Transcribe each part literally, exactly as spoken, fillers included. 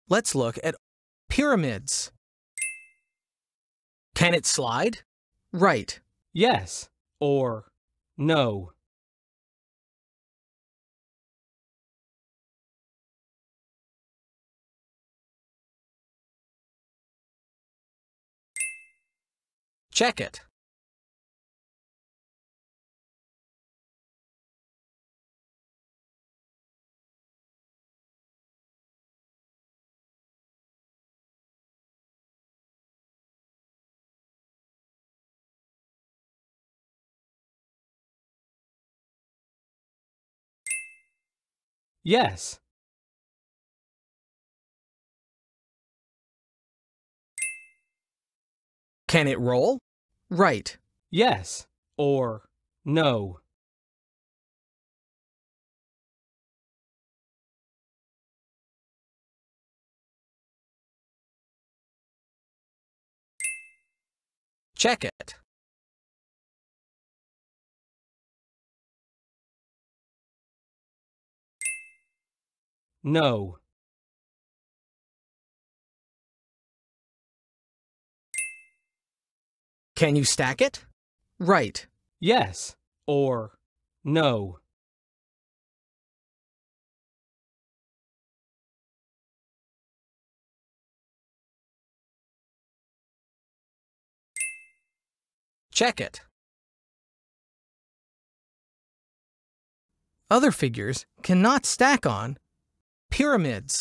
Let's look at pyramids. Can it slide? Right. Yes or no. Check it. Yes. Can it roll? Right. Yes or no. Check it. No. Can you stack it? Right. Yes or no. Check it. Other figures cannot stack on pyramids.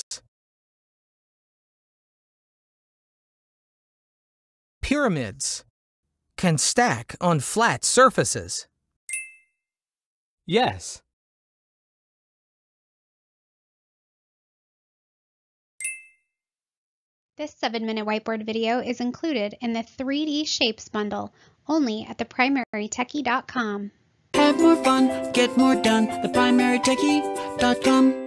Pyramids can stack on flat surfaces. Yes. This seven minute whiteboard video is included in the three D Shapes bundle, only at the primary techie dot com. Have more fun, get more done, the primary techie dot com.